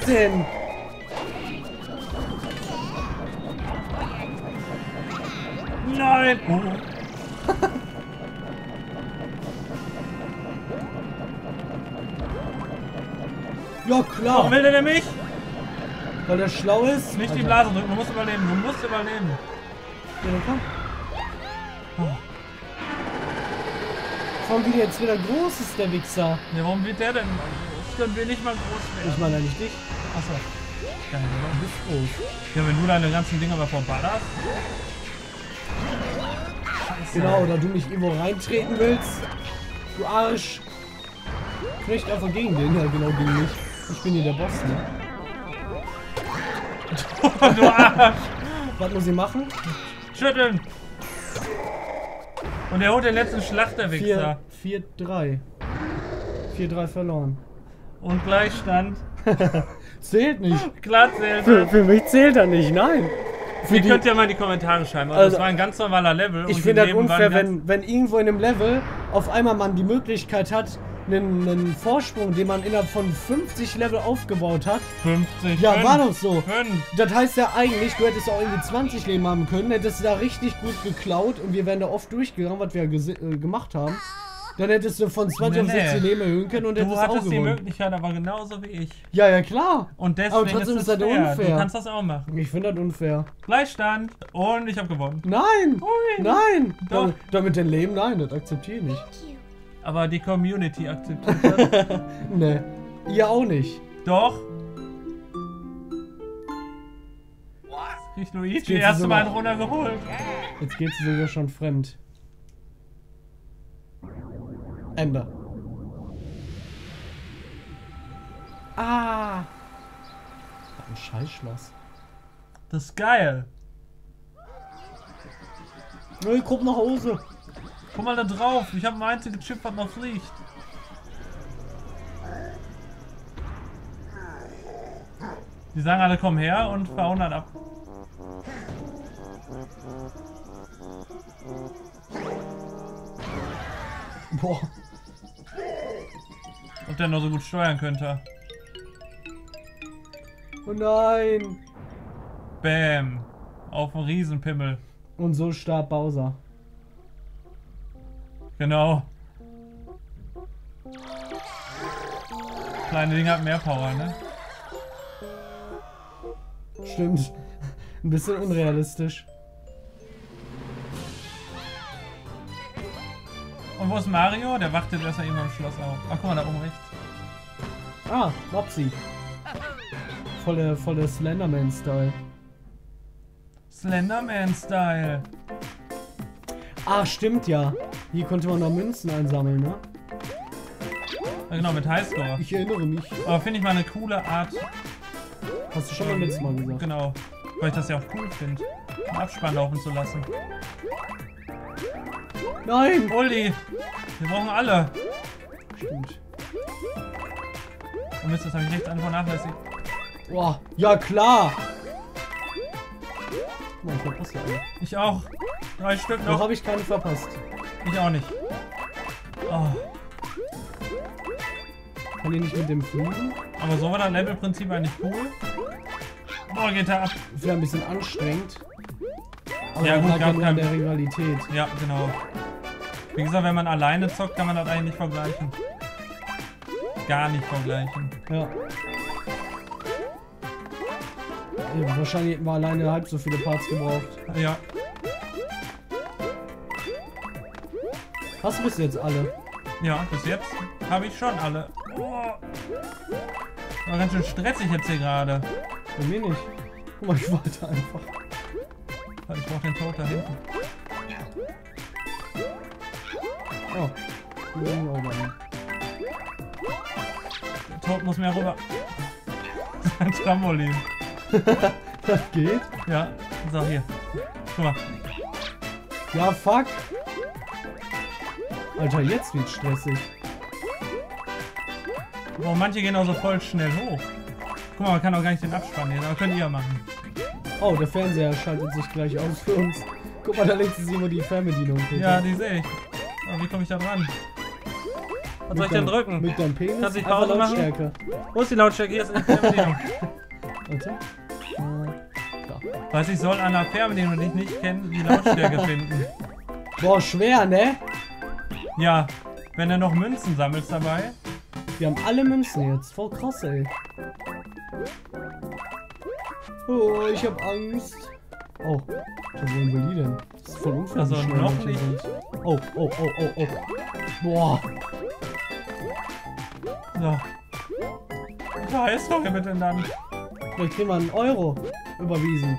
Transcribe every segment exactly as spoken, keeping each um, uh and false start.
denn? Nein! Oh. Ja, klar. Warum will der denn mich? Weil er schlau ist. Nicht die Alter. Blase drücken, du musst überleben, du musst überleben. Ja, dann komm. Warum wird jetzt wieder groß ist, der Wichser? Ja, warum wird der denn? Ich können wir nicht mal groß werden. Ich meine eigentlich dich. Achso. Geil, oder? Du bist groß. Ja, wenn du deine ganzen Dinger mal verballerst. Genau, oder du mich irgendwo reintreten willst. Du Arsch. Vielleicht einfach gegen den, ja genau gegen mich. Ich bin hier der Boss, ne? Du Arsch! Was muss ich machen? Schütteln! Und er holt den letzten Schlachterwichser. vier drei. vier drei verloren. Und Gleichstand. Zählt nicht. Klar zählt Für, das. für mich zählt er nicht, nein. Für Ihr die, könnt ja mal in die Kommentare schreiben. Also, Also, das war ein ganz normaler Level. ich und finde die das Leben unfair, waren wenn, wenn irgendwo in einem Level auf einmal man die Möglichkeit hat, einen, einen Vorsprung, den man innerhalb von fünfzig Level aufgebaut hat. fünfzig. Ja, fünf, war doch so. fünf. Das heißt ja eigentlich, du hättest auch irgendwie zwanzig Leben haben können, hättest du da richtig gut geklaut und wir wären da oft durchgegangen, was wir äh, gemacht haben. Dann hättest du von zwanzig auf Nee, nee. sechzig Leben erhöhen können und Du hättest auch hattest die gewonnen. Möglichkeit, aber genauso wie ich. Ja, ja, klar. Und deswegen Aber trotzdem ist ist es das fair. unfair. Du kannst das auch machen. Ich finde das unfair. Gleichstand. Und ich habe gewonnen. Nein! Ui. Nein! Doch. Damit, damit den Leben, nein, das akzeptiere ich nicht. Aber die Community akzeptiert das. Ne, ihr auch nicht. Doch. Ich Luigi, geht's erste so Mal mal. runtergeholt. Jetzt geht sie sogar schon fremd. Ende. Ah! Ein Scheißschloss. Das ist geil. Nee, guck nach Hause. Guck mal da drauf. Ich habe ein einziges Schiff, was noch fliegt. Die sagen alle, komm her und fahr hundert ab. Boah. Ob der nur so gut steuern könnte. Oh nein. Bam. Auf den Riesenpimmel. Und so starb Bowser. Genau. Kleine Dinge hat mehr Power, ne? Stimmt. Ein bisschen unrealistisch. Und wo ist Mario? Der wartet erstmal irgendwo im Schloss auf. Ach, guck mal, da oben rechts. Ah, Mopsy. Volle, volle Slenderman-Style. Slenderman-Style. Ah, stimmt ja. Hier konnte man noch Münzen einsammeln, ne? Ja, genau, mit Highscore. Ich erinnere mich. Aber finde ich mal eine coole Art. Hast du schon beim letzten Mal gesagt. Genau. Weil ich das ja auch cool finde. Einen Abspann laufen zu lassen. Nein! Uli! Wir brauchen alle. Stimmt. Und Mist, das habe ich rechts einfach vernachlässigt. Boah, ja klar! Guck mal, ich verpasse ja alle. Ich auch. Drei Stück Noch noch. habe ich keine verpasst. Ich auch nicht. Oh. Kann ich nicht mit dem fliegen? Aber so war das Levelprinzip eigentlich cool. Boah, geht er ab. Ist ja ein bisschen anstrengend. Aber Ja, gut, halt ja gab nur an kein- der Rivalität. Ja, genau. Wie gesagt, wenn man alleine zockt, kann man das eigentlich nicht vergleichen. Gar nicht vergleichen. Ja. Ja, wahrscheinlich hätten wir alleine halb so viele Parts gebraucht. Ja. Hast du bis jetzt alle? Ja, bis jetzt habe ich schon alle. Oh. War ganz schön stressig jetzt hier gerade. Bei mir nicht. Guck mal, ich warte einfach. Ich brauche den Tod da hinten. Oh. Oh, Mann. Der Tod muss mehr rüber. Ein Trampolin. Das geht? Ja, so hier. Guck mal. Ja, fuck. Alter, jetzt wird's stressig. Oh, manche gehen auch so voll schnell hoch. Guck mal, man kann auch gar nicht den Abspann nehmen, aber könnt ihr machen. Oh, der Fernseher schaltet sich gleich aus für uns. Guck mal, da links ist irgendwo die Fernbedienung. Peter. Ja, die sehe ich. Aber wie komme ich da dran? Was soll ich denn drücken? Mit deinem Penis? Kannst du die Einfach Pause machen? Lautstärke. Wo ist die Lautstärke? Hier ist eine Fernbedienung. Warte. Äh, da. Weiß ich soll an der Fernbedienung, die ich nicht kenne, die Lautstärke finden. Boah, schwer, ne? Ja, wenn du noch Münzen sammelst dabei. Wir haben alle Münzen jetzt. Voll krass, ey. Oh, ich hab Angst. Oh, wohin will die denn? Das ist voll unfair. Also wie schnell noch manche nicht. sind. Oh, oh, oh, oh, oh. Boah. So. Wie heißt doch mit denn dann? Vielleicht kriegen wir einen Euro überwiesen.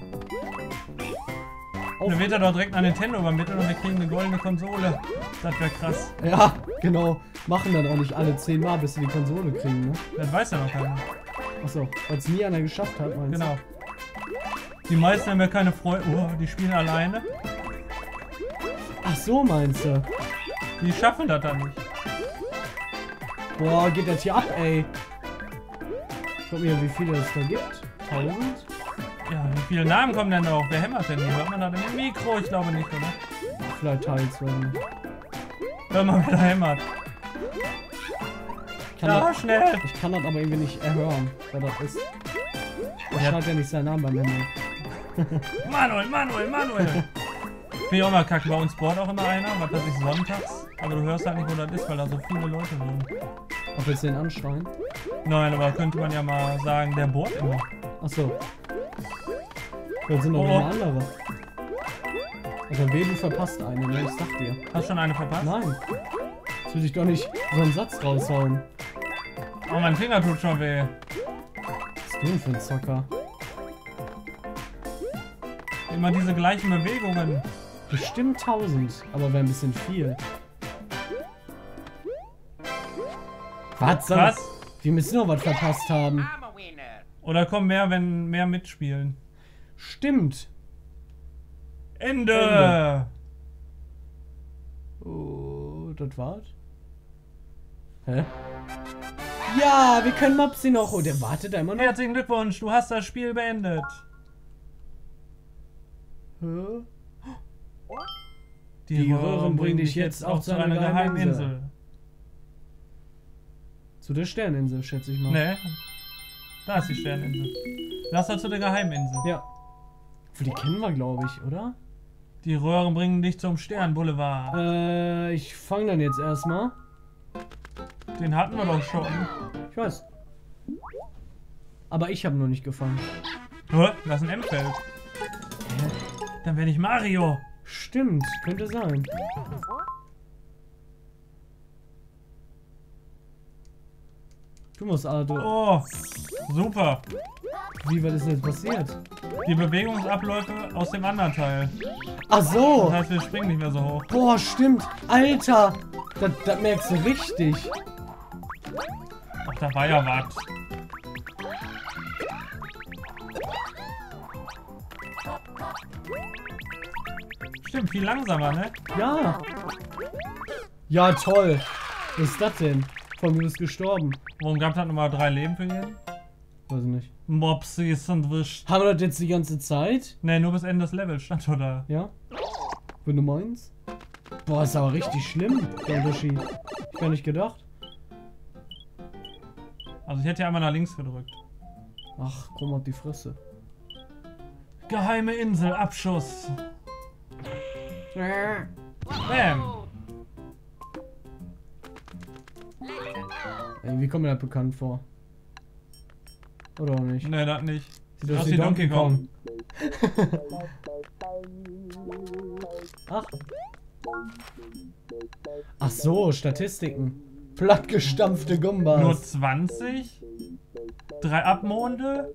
Auf. Dann wird er doch direkt an Nintendo übermittelt und wir kriegen eine goldene Konsole. Das wäre krass. Ja, genau. Machen dann auch nicht alle zehn Mal, bis sie die Konsole kriegen, ne? Das weiß ja noch keiner. Achso, weil es nie einer geschafft hat, meinst du? Genau. Die meisten haben ja keine Freunde. Oh, die spielen alleine. Ach so, meinst du? Die schaffen das dann nicht. Boah, geht das hier ab, ey. Ich guck mir, wie viele es da gibt. tausend? Ja, wie viele Namen kommen denn noch? Wer hämmert denn hier? Hört man das in dem Mikro? Ich glaube nicht, oder? Vielleicht teils, wenn. Hört man wieder hämmert. Ich kann, Ja, das, schnell! ich kann das aber irgendwie nicht erhören, wer das ist. Er Ja. schreibt ja nicht seinen Namen beim Handy. Manuel, Manuel, Manuel! Finde ich auch mal kacke. Bei uns bohrt auch immer einer, was weiß ich, sonntags. Aber du hörst halt nicht, wo das ist, weil da so viele Leute sind. Ob jetzt den anschreien? Nein, aber könnte man ja mal sagen, der bohrt immer. Achso. Vielleicht sind doch Oh. noch mal andere. Also weh, du verpasst eine, ne? Ich sag dir. Hast du schon eine verpasst? Nein. Jetzt will ich doch nicht so einen Satz raushauen. Oh, mein Finger tut schon weh. Was ist du denn für ein Zocker? Immer diese gleichen Bewegungen. Bestimmt tausend, aber wäre ein bisschen viel. Was? soll- Was? Wir müssen noch was verpasst haben. Oder kommen mehr, wenn mehr mitspielen. Stimmt. Ende! Ende. Oh, das war's? Hä? Ja, wir können Mopsi noch. Oh, der wartet da immer noch. Herzlichen Glückwunsch, du hast das Spiel beendet. Hä? Die, Die Röhren bringen dich jetzt auch zu einer geheimen Insel. Zu der Sterninsel, schätze ich mal. Ne, da ist die Sterninsel. Lass uns zu der Geheiminsel. Ja. Für die kennen wir, glaube ich, oder? Die Röhren bringen dich zum Sternboulevard. Äh, ich fange dann jetzt erstmal. Den hatten wir doch schon. Ich weiß. Aber ich habe nur nicht gefangen. Hä? Das ist ein M-Feld. Hä? Dann werde ich Mario. Stimmt, könnte sein. Du musst also. Oh, super. Wie, was ist denn jetzt passiert? Die Bewegungsabläufe aus dem anderen Teil. Ach so! Das heißt, wir springen nicht mehr so hoch. Boah, stimmt! Alter! Das, das merkst du richtig. Ach, da war ja was. Stimmt, viel langsamer, ne? Ja! Ja, toll! Was ist das denn? Von mir ist gestorben. Warum gab es halt nochmal drei Leben für jeden? Weiß ich nicht. Mopsis und wischt. Haben wir das jetzt die ganze Zeit? Ne, nur bis Ende des Levels stand oder? Ja? Wenn du meinst? Boah, ist aber richtig schlimm, der Unterschied. Ich gar nicht gedacht. Also ich hätte ja einmal nach links gedrückt. Ach, komm auf die Fresse. Geheime Insel, Abschuss. Bam. Ey, wie kommt mir das bekannt vor? Oder auch nicht? Ne, das nicht. Sieht Das aus ist wie die Donkey Kong. Ach. Ach so, Statistiken. Plattgestampfte Nur Gumbas. zwanzig? Drei Abmonde?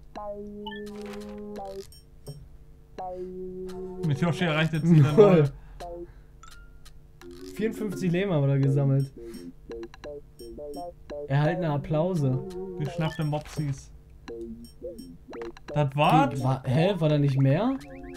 Mit Yoshi erreicht jetzt wieder Null. null. vierundfünfzig Leben haben wir da gesammelt. Erhaltene Applause. Geschnappte Mopsis. Das war's? Wie, war, hä? War da nicht mehr?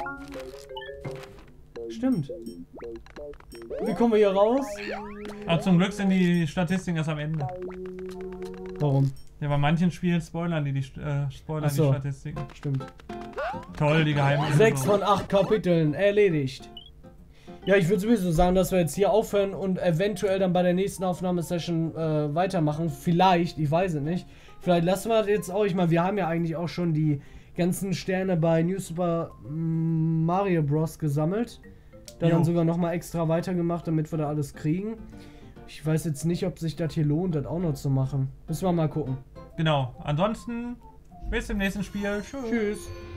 Stimmt. Wie kommen wir hier raus? Aber zum Glück sind die Statistiken erst am Ende. Warum? Ja, bei manchen Spielen spoilern die die, äh, spoilern Ach so. die Statistiken. Stimmt. Toll, die geheime Info. Sechs von acht Kapiteln erledigt. Ja, ich würde sowieso sagen, dass wir jetzt hier aufhören und eventuell dann bei der nächsten Aufnahmesession äh, weitermachen. Vielleicht, ich weiß es nicht. Vielleicht lassen wir das jetzt auch. Ich meine, wir haben ja eigentlich auch schon die ganzen Sterne bei New Super Mario Bros. Gesammelt. Da Jo. dann sogar nochmal extra weitergemacht, damit wir da alles kriegen. Ich weiß jetzt nicht, ob sich das hier lohnt, das auch noch zu machen. Müssen wir mal gucken. Genau. Ansonsten, bis zum nächsten Spiel. Tschüss. Tschüss.